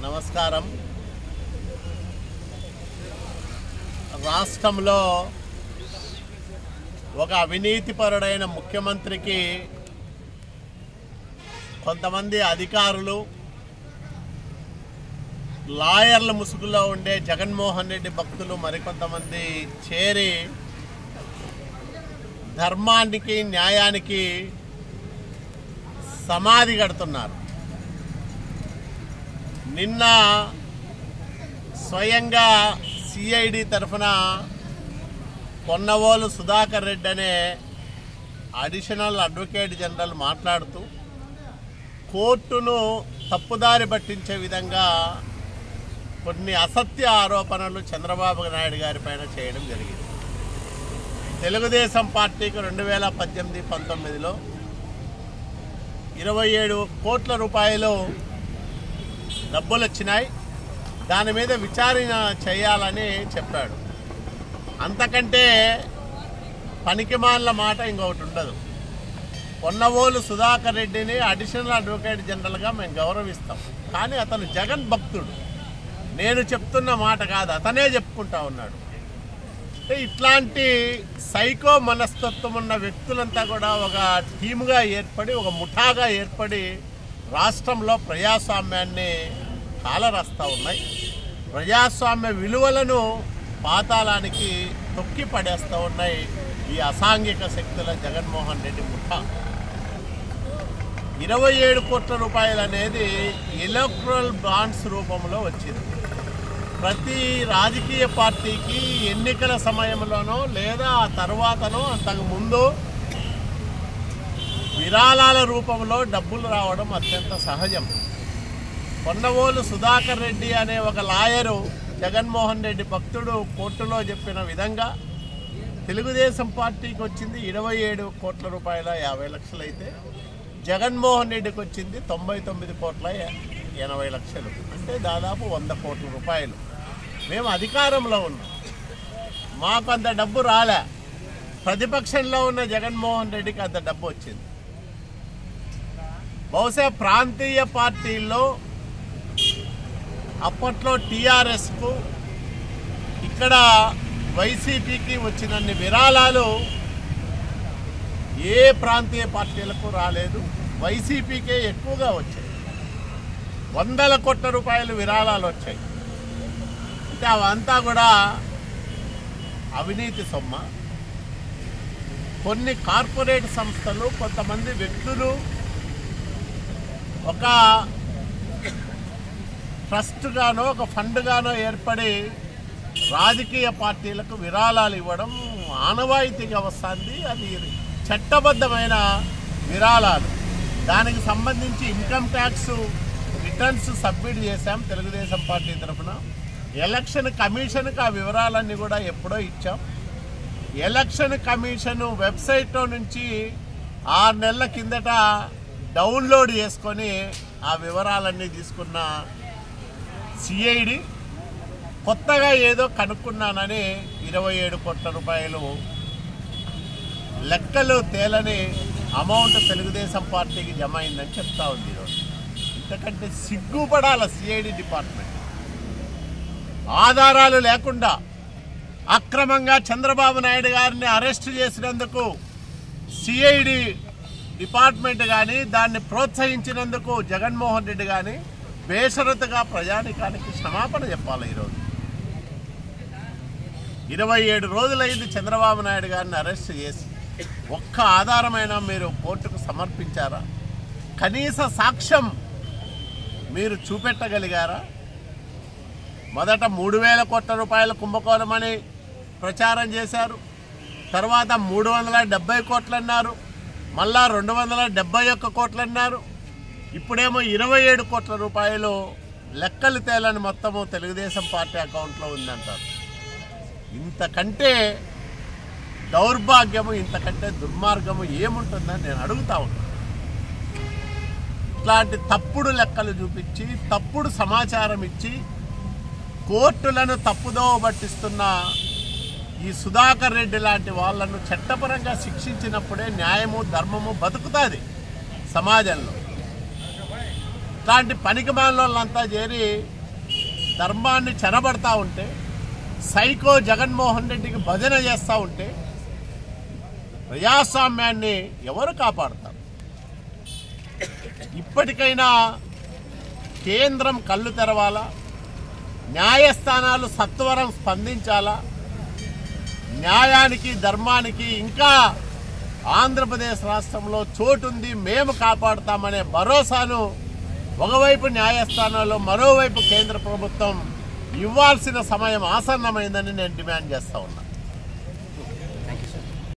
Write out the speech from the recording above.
నమస్కారం. రాష్ట్రంలో ఒక అవినీతిపరుడైన ముఖ్యమంత్రికి కొంతమంది అధికారులు, లాయర్ల ముసుగులో ఉండే జగన్మోహన్ రెడ్డి భక్తులు మరికొంతమంది చేరి ధర్మానికి న్యాయానికి సమాధి కడుతున్నారు. నిన్న స్వయంగా సిఐడి తరఫున పొన్నవోలు సుధాకర్ రెడ్డి అనే అడిషనల్ అడ్వకేట్ జనరల్ మాట్లాడుతూ కోర్టును తప్పుదారి పట్టించే విధంగా కొన్ని అసత్య ఆరోపణలు చంద్రబాబు నాయుడు గారి పైన చేయడం జరిగింది. తెలుగుదేశం పార్టీకి 2018-19లో 27 కోట్ల రూపాయలు డబ్బులు వచ్చినాయి, దాని మీద విచారణ చేయాలని చెప్పాడు. అంతకంటే పనికిమాలిన మాట ఇంకొకటి ఉండదు. పొన్నవోలు సుధాకర్ రెడ్డిని అడిషనల్ అడ్వకేట్ జనరల్గా మేము గౌరవిస్తాం, కానీ అతను జగన్ భక్తుడు. నేను చెప్తున్న మాట కాదు, అతనే చెప్పుకుంటా ఉన్నాడు. అంటే ఇట్లాంటి సైకో మనస్తత్వం ఉన్న వ్యక్తులంతా కూడా ఒక టీముగా ఏర్పడి, ఒక ముఠాగా ఏర్పడి రాష్ట్రంలో ప్రజాస్వామ్యాన్ని కాలరాస్తూ ఉన్నాయి. ప్రజాస్వామ్య విలువలను పాతాళానికి తొక్కి పడేస్తూ ఉన్నాయి ఈ అసాంఘిక శక్తుల జగన్మోహన్ రెడ్డి ముఠా. 27 కోట్ల రూపాయలు అనేది ఎలక్టరల్ బాండ్స్ రూపంలో వచ్చింది. ప్రతి రాజకీయ పార్టీకి ఎన్నికల సమయంలోనో లేదా ఆ తర్వాతనో అంతకు ముందు విరాళాల రూపంలో డబ్బులు రావడం అత్యంత సహజం. పొన్నవోలు సుధాకర్ రెడ్డి అనే ఒక లాయరు జగన్మోహన్ రెడ్డి భక్తుడు కోర్టులో చెప్పిన విధంగా తెలుగుదేశం పార్టీకి వచ్చింది 27 కోట్ల రూపాయల 50 లక్షలు అయితే జగన్మోహన్ రెడ్డికి వచ్చింది 99 కోట్ల 80 లక్షలు, అంటే దాదాపు 100 కోట్ల రూపాయలు. మేము అధికారంలో ఉన్నాం, మాకు అంత డబ్బు రాలే. ప్రతిపక్షంలో ఉన్న జగన్మోహన్ రెడ్డికి అంత డబ్బు వచ్చింది. బహుశా ప్రాంతీయ పార్టీల్లో అప్పట్లో టీఆర్ఎస్కు, ఇక్కడ వైసీపీకి వచ్చినన్ని విరాళాలు ఏ ప్రాంతీయ పార్టీలకు రాలేదు. వైసీపీకే ఎక్కువగా వచ్చాయి, 100 కోట్ల రూపాయలు విరాళాలు వచ్చాయి. అంటే అవంతా కూడా అవినీతి సొమ్మ. కొన్ని కార్పొరేట్ సంస్థలు, కొంతమంది వ్యక్తులు ఒక ట్రస్ట్ గానో ఒక ఫండ్ గానో ఏర్పడి రాజకీయ పార్టీలకు విరాళాలు ఇవ్వడం ఆనవాయితీగా వస్తుంది. అది చట్టబద్ధమైన విరాళాలు. దానికి సంబంధించి ఇన్కమ్ ట్యాక్స్ రిటర్న్స్ సబ్మిట్ చేశాం తెలుగుదేశం పార్టీ తరఫున. ఎలక్షన్ కమిషన్కి ఆ వివరాలన్నీ కూడా ఎప్పుడో ఇచ్చాం. ఎలక్షన్ కమిషన్ వెబ్సైట్లో నుంచి 6 నెలల కిందట డౌన్లోడ్ చేసుకొని ఆ వివరాలన్నీ తీసుకున్న సిఐడి కొత్తగా ఏదో కనుక్కున్నానని 27 కోట్ల రూపాయలు లెక్కలు తేలని అమౌంట్ తెలుగుదేశం పార్టీకి జమ అయిందని చెప్తా ఉంది ఈరోజు. ఇంతకంటే సిగ్గుపడాల సిఐడి డిపార్ట్మెంట్. ఆధారాలు లేకుండా అక్రమంగా చంద్రబాబు నాయుడు గారిని అరెస్ట్ చేసినందుకు సిఐడి డిపార్ట్మెంట్ కానీ, దాన్ని ప్రోత్సహించినందుకు జగన్మోహన్ రెడ్డి కానీ బేషరతుగా ప్రజానికానికి క్షమాపణ చెప్పాలి. ఈరోజు 27 రోజులైంది చంద్రబాబు నాయుడు గారిని అరెస్ట్ చేసి. ఒక్క ఆధారమైనా మీరు కోర్టుకు సమర్పించారా? కనీస సాక్ష్యం మీరు చూపెట్టగలిగారా? మొదట 3,000 కోట్ల రూపాయల కుంభకోణమని ప్రచారం చేశారు, తర్వాత 370 కోట్లు అన్నారు, మళ్ళా 271 కోట్లు అన్నారు, ఇప్పుడేమో 27 కోట్ల రూపాయలు లెక్కలు తేలని మొత్తము తెలుగుదేశం పార్టీ అకౌంట్లో ఉందంటారు. ఇంతకంటే దౌర్భాగ్యము, ఇంతకంటే దుర్మార్గము ఏముంటుందని నేను అడుగుతా ఉన్నాను. ఇట్లాంటి తప్పుడు లెక్కలు చూపించి, తప్పుడు సమాచారం ఇచ్చి కోర్టులను తప్పుదోవ పట్టిస్తున్న ఈ సుధాకర్ రెడ్డి లాంటి వాళ్ళను చట్టపరంగా శిక్షించినప్పుడే న్యాయము ధర్మము బతుకుతుంది సమాజంలో. ఇట్లాంటి పనికిమాలినంతా చేరి ధర్మాన్ని చెరబడతా ఉంటే, సైకో జగన్మోహన్ రెడ్డికి భజన చేస్తూ ఉంటే ప్రజాస్వామ్యాన్ని ఎవరు కాపాడతారు? ఇప్పటికైనా కేంద్రం కళ్ళు తెరవాలా, న్యాయస్థానాలు సత్వరం స్పందించాలా, న్యాయానికి ధర్మానికి ఇంకా ఆంధ్రప్రదేశ్ రాష్ట్రంలో చోటుంది, మేము కాపాడుతామనే భరోసాను ఒకవైపు న్యాయస్థానాల్లో మరోవైపు కేంద్ర ప్రభుత్వం ఇవ్వాల్సిన సమయం ఆసన్నమైందని నేను డిమాండ్ చేస్తా ఉన్నా.